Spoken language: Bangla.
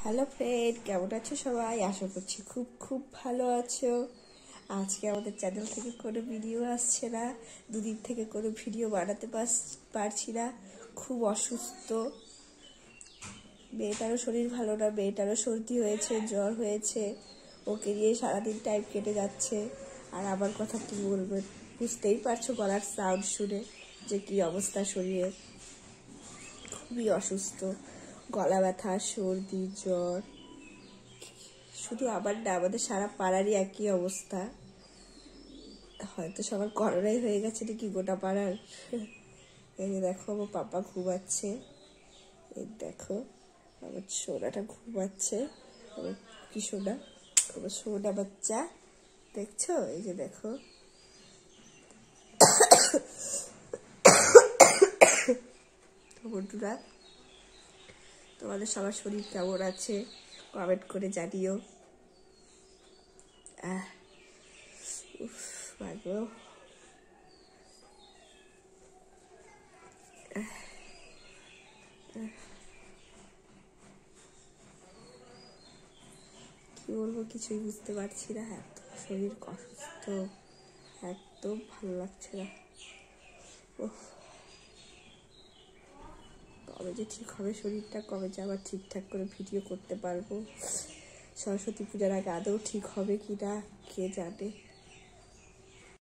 হ্যালো ফ্রেন্ড, কেমন আছো সবাই? আশা করছি খুব খুব ভালো আছো। আজকে আমাদের চ্যানেল থেকে কোনো ভিডিও আসছে না, দুদিন থেকে কোনো ভিডিও বানাতে পারছি না। খুব অসুস্থ, মেয়েটারও শরীর ভালো না, মেয়েটারও সর্দি হয়েছে, জ্বর হয়েছে, ওকে নিয়ে সারাদিন টাইম কেটে যাচ্ছে। আর আমার কথা কি বলবেন, বুঝতেই পারছো গলার সাউন্ড শুনে যে কী অবস্থা শরীরের। খুবই অসুস্থ, গলা ব্যথা, সর্দি, জ্বর। শুধু আমার না, আমাদের সারা পাড়ারই একই অবস্থা। হয়তো সবার করোনাই হয়ে গেছে নাকি গোটা পাড়ার। এই যে দেখো, আমার পাপা ঘুমাচ্ছে, এই দেখো আমার সোনাটা ঘুমাচ্ছে, আমার কি সোনা, আমার সোনা বাচ্চা, দেখছো? এই যে দেখো। বন্ধুরা, তোমাদের সবার শরীর কেমন আছে কমেন্ট করে জানিও। ভালো কি বলবো, কিছুই বুঝতে পারছি না। এত শরীর অসুস্থ, একদম ভালো লাগছে না। কবে যে ঠিক হবে শরীরটা, কবে যে আবার ঠিকঠাক করে ভিডিও করতে পারবো। সরস্বতী পূজার আগে আদৌ ঠিক হবে কি না কে জানে।